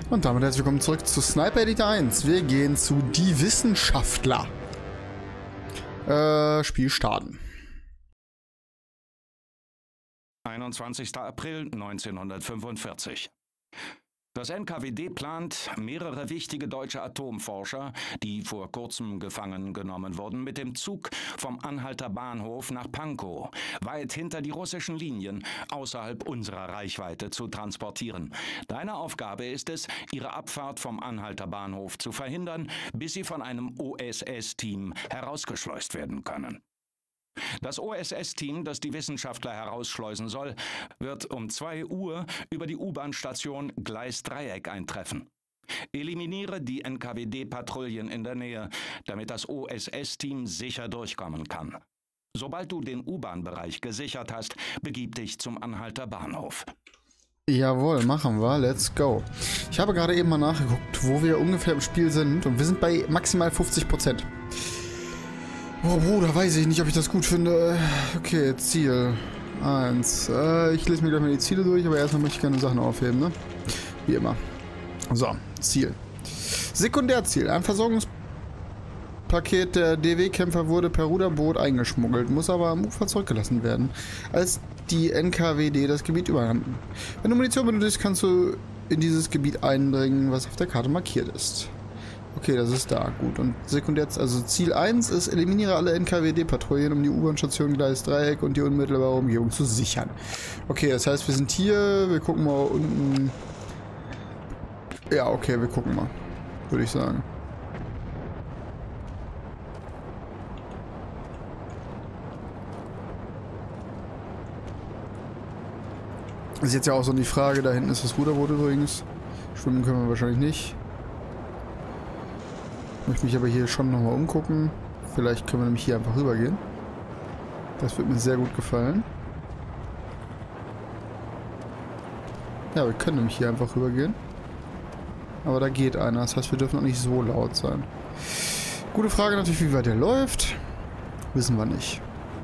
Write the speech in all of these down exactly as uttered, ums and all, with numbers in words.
Und damit herzlich willkommen zurück zu Sniper Elite eins. Wir gehen zu Die Wissenschaftler. Äh, Spiel starten. einundzwanzigster April neunzehnhundertfünfundvierzig. Das N K W D plant, mehrere wichtige deutsche Atomforscher, die vor kurzem gefangen genommen wurden, mit dem Zug vom Anhalter Bahnhof nach Pankow, weit hinter die russischen Linien, außerhalb unserer Reichweite zu transportieren. Deine Aufgabe ist es, ihre Abfahrt vom Anhalter Bahnhof zu verhindern, bis sie von einem O S S-Team herausgeschleust werden können. Das O S S-Team, das die Wissenschaftler herausschleusen soll, wird um zwei Uhr über die U-Bahn-Station Gleis-Dreieck eintreffen. Eliminiere die N K W D-Patrouillen in der Nähe, damit das O S S-Team sicher durchkommen kann. Sobald du den U-Bahn-Bereich gesichert hast, begib dich zum Anhalter Bahnhof. Jawohl, machen wir. Let's go. Ich habe gerade eben mal nachgeguckt, wo wir ungefähr im Spiel sind. Und wir sind bei maximal fünfzig Prozent. Oh, Bruder, weiß ich nicht, ob ich das gut finde. Okay, Ziel eins. Äh, ich lese mir gleich mal die Ziele durch, aber erstmal möchte ich gerne Sachen aufheben, ne? Wie immer. So, Ziel. Sekundärziel. Ein Versorgungspaket der D W-Kämpfer wurde per Ruderboot eingeschmuggelt, muss aber am Ufer zurückgelassen werden, als die N K W D das Gebiet übernahm. Wenn du Munition benötigst, kannst du in dieses Gebiet eindringen, was auf der Karte markiert ist. Okay, das ist da. Gut. Und sekundär, also Ziel eins ist, eliminiere alle N K W D-Patrouillen, um die U-Bahn-Station Gleis-Dreieck und die unmittelbare Umgebung zu sichern. Okay, das heißt, wir sind hier. Wir gucken mal unten. Ja, okay, wir gucken mal. Würde ich sagen. Das ist jetzt ja auch so die Frage. Da hinten ist das Ruderboot übrigens. Schwimmen können wir wahrscheinlich nicht. Ich möchte mich aber hier schon nochmal umgucken. Vielleicht können wir nämlich hier einfach rübergehen. Das wird mir sehr gut gefallen. Ja, wir können nämlich hier einfach rübergehen. Aber da geht einer. Das heißt, wir dürfen auch nicht so laut sein. Gute Frage natürlich, wie weit der läuft. Wissen wir nicht.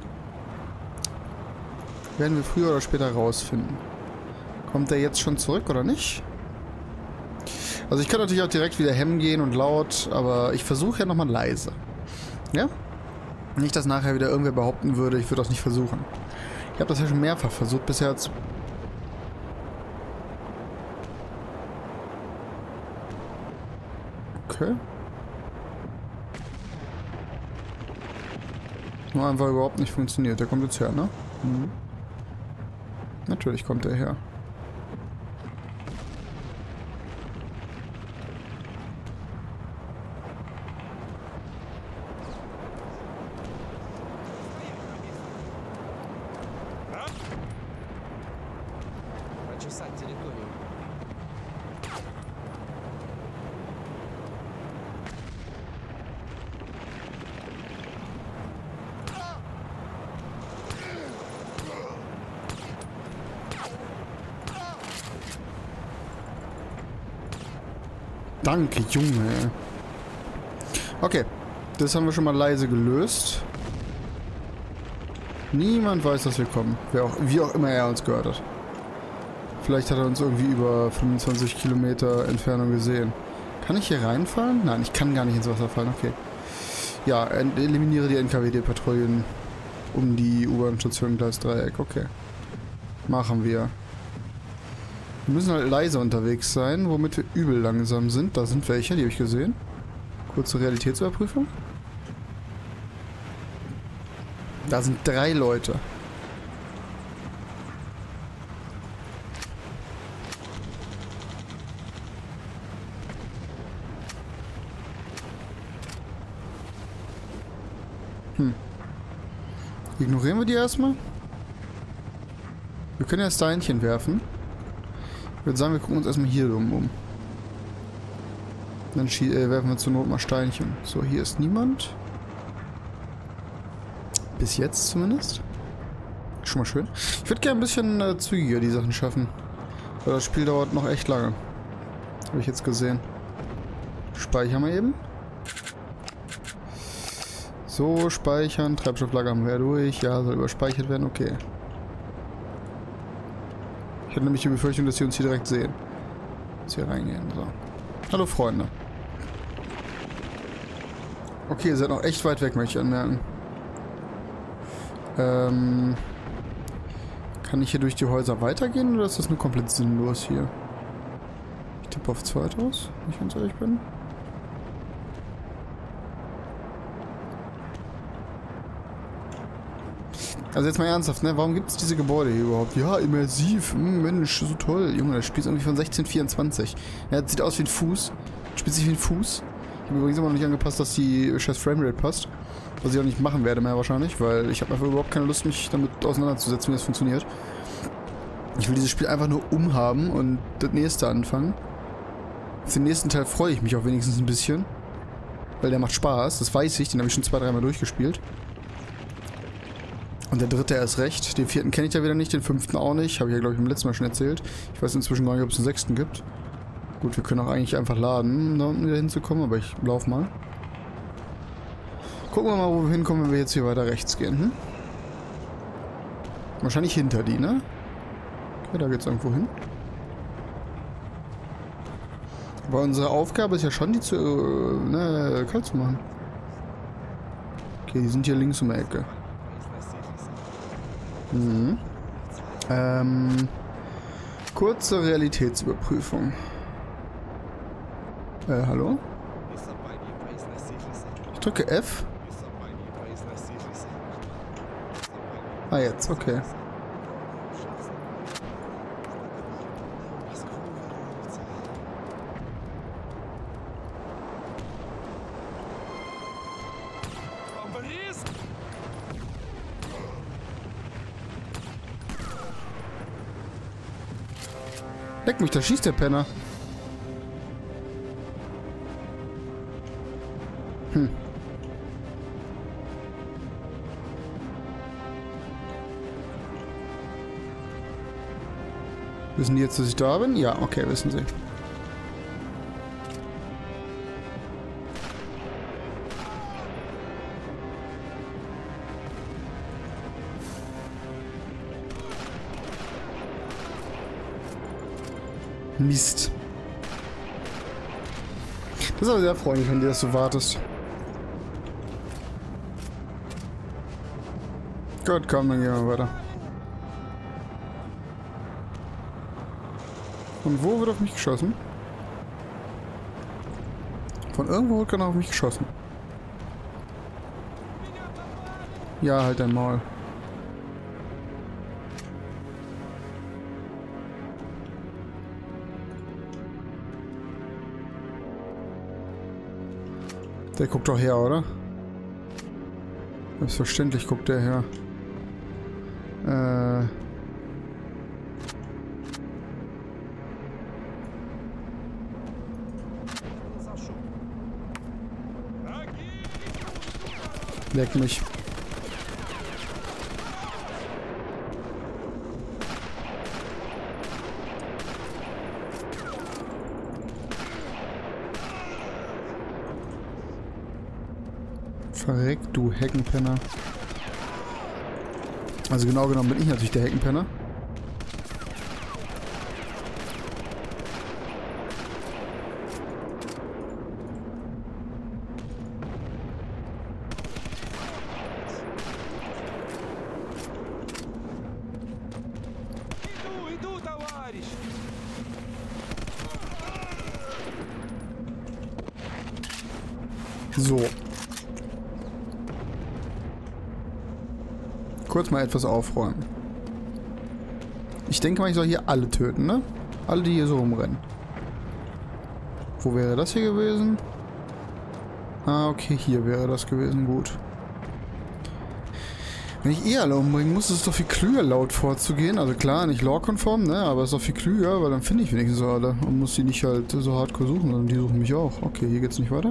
Werden wir früher oder später rausfinden. Kommt der jetzt schon zurück oder nicht? Also ich kann natürlich auch direkt wieder hemmen gehen und laut, aber ich versuche ja nochmal leise. Ja? Nicht, dass nachher wieder irgendwer behaupten würde, ich würde das nicht versuchen. Ich habe das ja schon mehrfach versucht, bisher hat's... Okay. Nur einfach überhaupt nicht funktioniert. Der kommt jetzt her, ne? Mhm. Natürlich kommt der her. Danke, Junge. Okay, das haben wir schon mal leise gelöst. Niemand weiß, dass wir kommen. Wer auch, wie auch immer er uns gehört hat. Vielleicht hat er uns irgendwie über fünfundzwanzig Kilometer Entfernung gesehen. Kann ich hier reinfallen? Nein, ich kann gar nicht ins Wasser fallen. Okay. Ja, eliminiere die N K W D-Patrouillen um die U-Bahn-Station Gleis-Dreieck. Okay. Machen wir. Wir müssen halt leise unterwegs sein, womit wir übel langsam sind. Da sind welche, die habe ich gesehen. Kurze Realitätsüberprüfung. Da sind drei Leute. Hm. Ignorieren wir die erstmal? Wir können ja Steinchen werfen. Ich würde sagen, wir gucken uns erstmal hier um. um. Dann äh, werfen wir zur Not mal Steinchen. So, hier ist niemand. Bis jetzt zumindest. Schon mal schön. Ich würde gerne ein bisschen äh, zügiger die Sachen schaffen. Weil das Spiel dauert noch echt lange. Habe ich jetzt gesehen. Speichern wir eben. So, speichern. Treibstofflager haben wir durch. Ja, soll überspeichert werden. Okay. Ich hatte nämlich die Befürchtung, dass sie uns hier direkt sehen. hier reingehen. So. Hallo Freunde. Okay, ihr seid noch echt weit weg, möchte ich anmerken. Ähm... Kann ich hier durch die Häuser weitergehen oder ist das nur komplett sinnlos hier? Ich tippe auf zweiteres, wenn ich ganz ehrlich bin. Also jetzt mal ernsthaft, ne? Warum gibt es diese Gebäude hier überhaupt? Ja, immersiv. Hm, Mensch, so toll. Junge, das Spiel ist irgendwie von sechzehn vierundzwanzig. Ja, das sieht aus wie ein Fuß. Spielt sich wie ein Fuß. Ich habe übrigens immer noch nicht angepasst, dass die scheiß Framerate passt. Was ich auch nicht machen werde mehr wahrscheinlich, weil ich habe einfach überhaupt keine Lust, mich damit auseinanderzusetzen, wie das funktioniert. Ich will dieses Spiel einfach nur umhaben und das nächste anfangen. Auf den nächsten Teil freue ich mich auch wenigstens ein bisschen. Weil der macht Spaß, das weiß ich, den habe ich schon zwei, dreimal durchgespielt. Und der dritte erst recht. Den vierten kenne ich ja wieder nicht, den fünften auch nicht. Habe ich ja, glaube ich, beim letzten Mal schon erzählt. Ich weiß inzwischen gar nicht, ob es einen sechsten gibt. Gut, wir können auch eigentlich einfach laden, um da unten wieder hinzukommen, aber ich laufe mal. Gucken wir mal, wo wir hinkommen, wenn wir jetzt hier weiter rechts gehen. Hm? Wahrscheinlich hinter die, ne? Okay, da geht's irgendwo hin. Aber unsere Aufgabe ist ja schon, die zu, äh, ne, kalt zu machen. Okay, die sind hier links um die Ecke. Mhm. Ähm, kurze Realitätsüberprüfung. Äh, hallo? Ich drücke F. Ah, jetzt, okay. Leck mich, da schießt der Penner. Hm. Wissen die jetzt, dass ich da bin? Ja, okay, wissen sie. Mist. Das ist aber sehr freundlich, wenn du das so wartest. Gut, komm, dann gehen wir weiter. Von wo wird auf mich geschossen? Von irgendwo wird gerade auf mich geschossen. Ja, halt dein Maul. Der guckt doch her, oder? Selbstverständlich guckt der her. Äh... Leck mich. Verreck, du Heckenpenner. Also genau genommen bin ich natürlich der Heckenpenner. So. Kurz mal etwas aufräumen. Ich denke mal, ich soll hier alle töten, ne? Alle, die hier so rumrennen. Wo wäre das hier gewesen? Ah, okay, hier wäre das gewesen. Gut. Wenn ich eh alle umbringen muss, ist es doch viel klüger, laut vorzugehen. Also klar, nicht lore-konform, ne? Aber es ist doch viel klüger, weil dann finde ich wenigstens so alle. Und muss die nicht halt so hardcore suchen, sondern die suchen mich auch. Okay, hier geht's nicht weiter.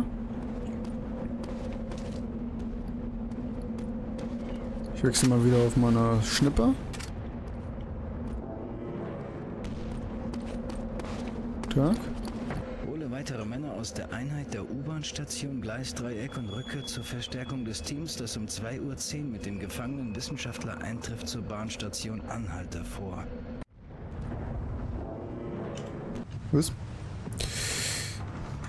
Ich wechsle mal wieder auf meine Schnipper. Tag. Hole weitere Männer aus der Einheit der U-Bahn-Station Gleisdreieck und rücke zur Verstärkung des Teams, das um zwei Uhr zehn mit dem gefangenen Wissenschaftler eintrifft, zur Bahnstation Anhalter vor. Was?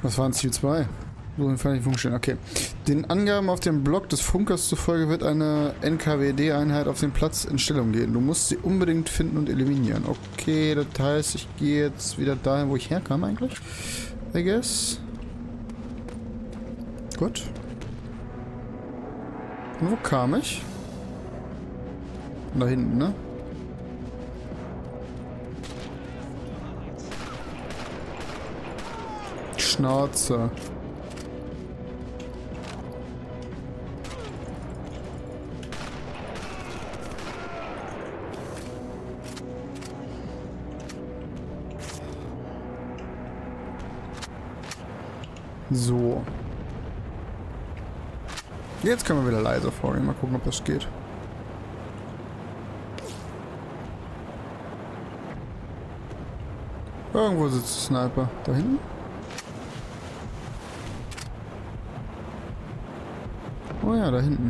Was waren Ziel zwei? So in Funktion stehen. Okay. Den Angaben auf dem Blog des Funkers zufolge wird eine N K W D-Einheit auf den Platz in Stellung gehen. Du musst sie unbedingt finden und eliminieren. Okay, das heißt, ich gehe jetzt wieder dahin, wo ich herkam eigentlich. I guess. Gut. Und wo kam ich? Da hinten, ne? Schnauze. So. Jetzt können wir wieder leise vorgehen. Mal gucken, ob das geht. Irgendwo sitzt der Sniper. Da hinten? Oh ja, da hinten.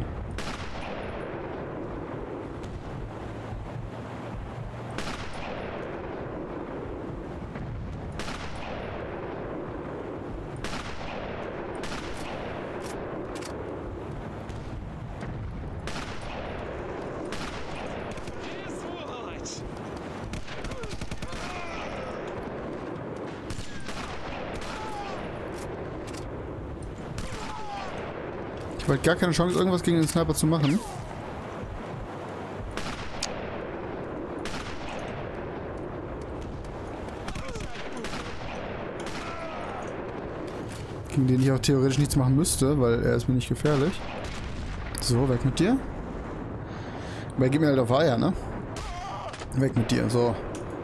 Ich habe gar keine Chance, irgendwas gegen den Sniper zu machen. Gegen den ich auch theoretisch nichts machen müsste, weil er ist mir nicht gefährlich. So, weg mit dir. Aber er geht mir halt auf Eier, ne? Weg mit dir, so.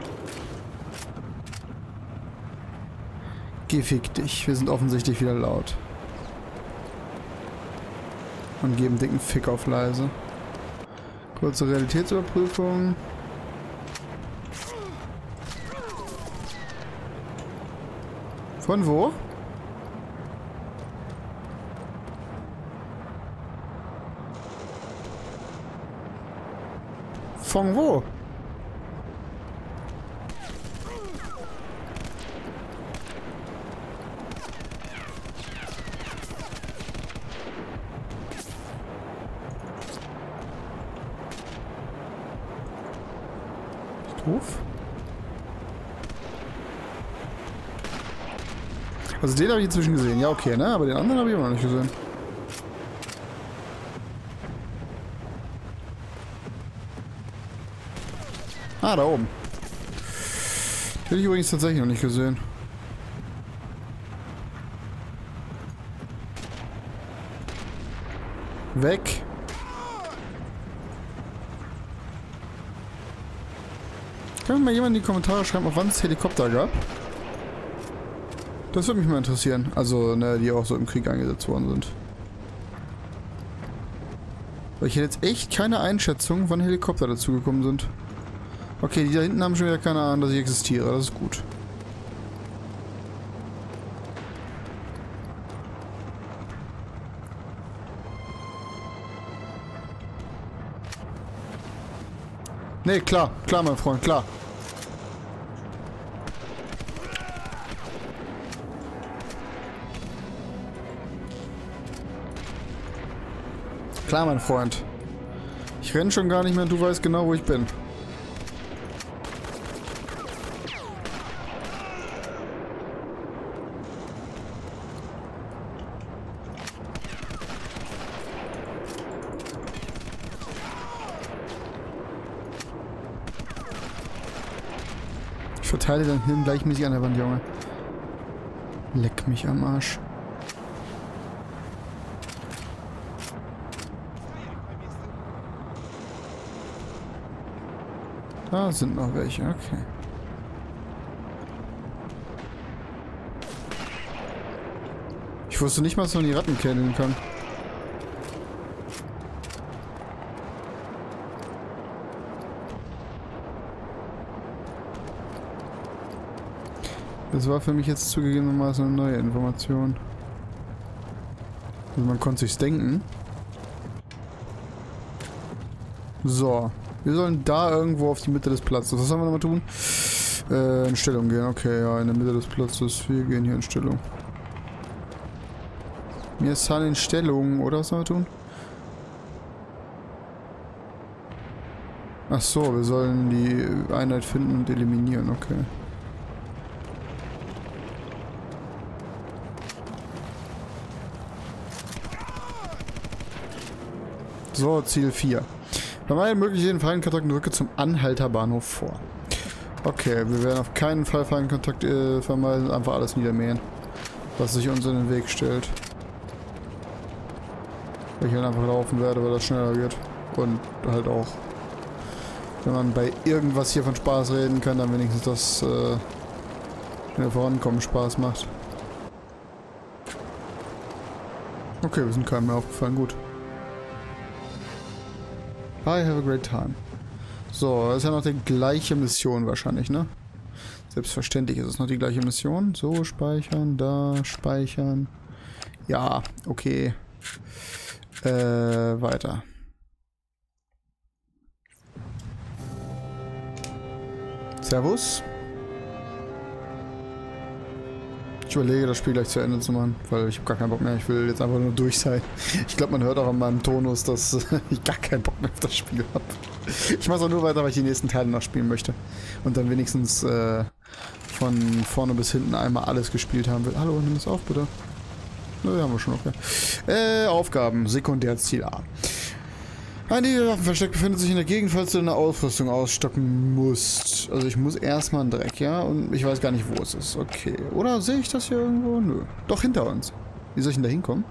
Geh fick dich, wir sind offensichtlich wieder laut. Und geben dicken Fick auf leise. Kurze Realitätsüberprüfung. Von wo? Von wo? Doof. Also den habe ich inzwischen gesehen. Ja, okay, ne? Aber den anderen habe ich immer noch nicht gesehen. Ah, da oben. Den hätte ich übrigens tatsächlich noch nicht gesehen. Weg. Kann mir mal jemand in die Kommentare schreiben, auf wann es Helikopter gab? Das würde mich mal interessieren. Also, ne, die auch so im Krieg eingesetzt worden sind. Weil ich hätte jetzt echt keine Einschätzung, wann Helikopter dazugekommen sind. Okay, die da hinten haben schon wieder keine Ahnung, dass ich existiere. Das ist gut. Nee, klar. Klar, mein Freund, klar. Klar, mein Freund. Ich renne schon gar nicht mehr, du weißt genau, wo ich bin. Ich verteile dein Hirn gleichmäßig an der Wand, Junge. Leck mich am Arsch. Da sind noch welche, okay. Ich wusste nicht mal, dass man die Ratten kennen kann. Das war für mich jetzt zugegebenermaßen eine neue Information. Also man konnte sich's denken. So. Wir sollen da irgendwo auf die Mitte des Platzes. Was sollen wir nochmal tun? Äh, in Stellung gehen. Okay, ja, in der Mitte des Platzes. Wir gehen hier in Stellung. Mir ist in Stellung, oder was sollen wir tun? Ach so, wir sollen die Einheit finden und eliminieren, okay. So, Ziel vier. Vermeiden möglichen Feindkontakt und rücke zum Anhalterbahnhof vor. Okay, wir werden auf keinen Fall Feindkontakt äh, vermeiden, einfach alles niedermähen, was sich uns in den Weg stellt. Weil ich halt einfach laufen werde, weil das schneller geht. Und halt auch, wenn man bei irgendwas hier von Spaß reden kann, dann wenigstens das, äh, wenn wir vorankommen, Spaß macht. Okay, wir sind keinem mehr aufgefallen, gut. I have a great time. So, das ist ja noch die gleiche Mission wahrscheinlich, ne? Selbstverständlich ist es noch die gleiche Mission. So, speichern, da, speichern. Ja, okay. Äh, weiter. Servus. Ich überlege, das Spiel gleich zu Ende zu machen, weil ich habe gar keinen Bock mehr. Ich will jetzt einfach nur durch sein. Ich glaube, man hört auch an meinem Tonus, dass ich gar keinen Bock mehr auf das Spiel habe. Ich mache es auch nur weiter, weil ich die nächsten Teile noch spielen möchte. Und dann wenigstens äh, von vorne bis hinten einmal alles gespielt haben will. Hallo, nimm es auf, bitte. Ne, haben wir schon, okay. Äh, Aufgaben. Sekundärziel A. Ein Waffenversteck befindet sich in der Gegend, falls du deine Ausrüstung ausstocken musst. Also ich muss erstmal einen Dreck, ja? Und ich weiß gar nicht, wo es ist. Okay. Oder sehe ich das hier irgendwo? Nö. Doch, hinter uns. Wie soll ich denn da hinkommen?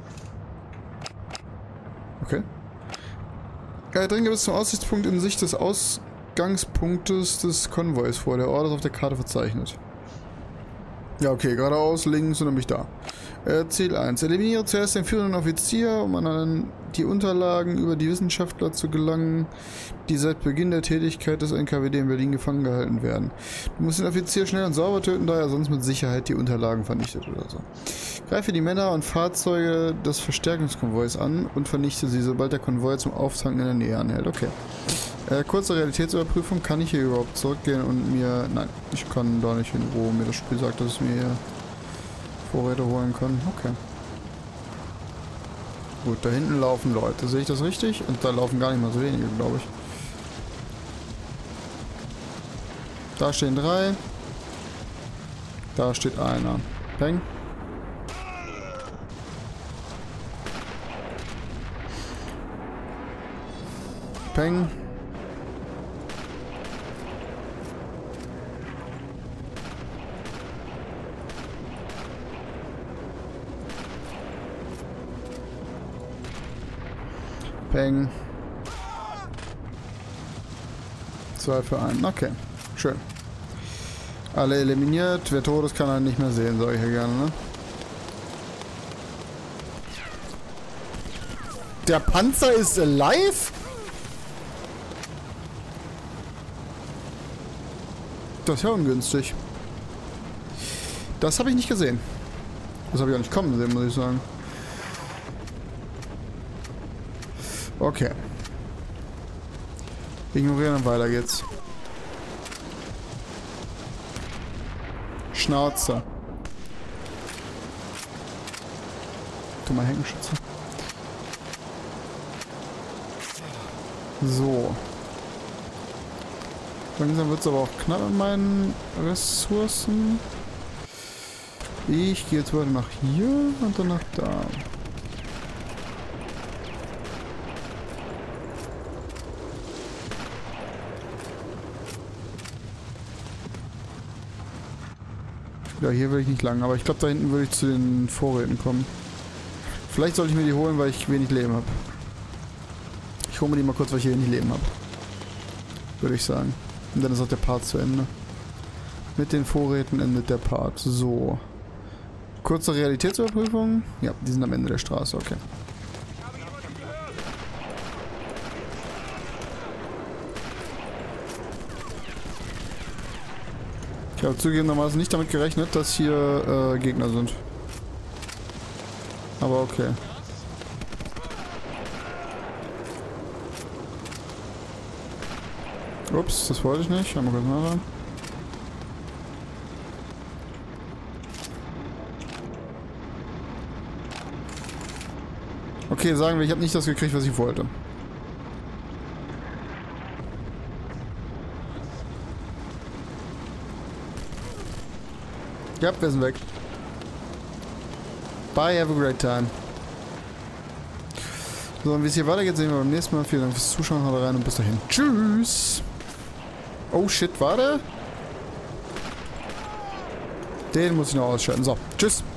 Okay. Ja, dringe bis zum Aussichtspunkt in Sicht des Ausgangspunktes des Konvois vor. Der Ort ist auf der Karte verzeichnet. Ja, okay. Geradeaus, links und dann bin ich da. Äh, Ziel eins. Eliminiere zuerst den führenden Offizier, um an die Unterlagen über die Wissenschaftler zu gelangen, die seit Beginn der Tätigkeit des N K W D in Berlin gefangen gehalten werden. Du musst den Offizier schnell und sauber töten, da er sonst mit Sicherheit die Unterlagen vernichtet oder so. Greife die Männer und Fahrzeuge des Verstärkungskonvois an und vernichte sie, sobald der Konvoi zum Auftanken in der Nähe anhält. Okay. Äh, kurze Realitätsüberprüfung. Kann ich hier überhaupt zurückgehen und mir... Nein, ich kann da nicht hin, wo mir das Spiel sagt, dass es mir hier Vorräte holen kann. Okay. Gut, da hinten laufen Leute. Sehe ich das richtig? Und da laufen gar nicht mal so wenige, glaube ich. Da stehen drei. Da steht einer. Peng. Peng. Peng. Zwei für einen. Okay. Schön. Alle eliminiert. Wer tot ist, kann er nicht mehr sehen, sage ich ja gerne, ne? Der Panzer ist alive? Das ist ja ungünstig. Das habe ich nicht gesehen. Das habe ich auch nicht kommen sehen, muss ich sagen. Okay. Ignorieren und weiter geht's. Schnauze. Tu mal hängen, Schütze. So. Langsam wird es aber auch knapp mit meinen Ressourcen. Ich gehe jetzt weiter nach hier und dann nach da. Ja, hier will ich nicht lang, aber ich glaube, da hinten würde ich zu den Vorräten kommen. Vielleicht sollte ich mir die holen, weil ich wenig Leben habe. Ich hole mir die mal kurz, weil ich wenig Leben habe. Würde ich sagen. Und dann ist auch der Part zu Ende. Mit den Vorräten endet der Part. So. Kurze Realitätsüberprüfung. Ja, die sind am Ende der Straße, okay. Ich habe zugegebenermaßen nicht damit gerechnet, dass hier äh, Gegner sind. Aber okay. Ups, das wollte ich nicht. Schauen wir kurz nach. Okay, sagen wir, ich habe nicht das gekriegt, was ich wollte. Ja, wir sind weg. Bye, have a great time. So, und wie es hier weitergeht, sehen wir beim nächsten Mal. Vielen Dank fürs Zuschauen, haut rein und bis dahin. Tschüss. Oh shit, warte. Den muss ich noch ausschalten. So, tschüss.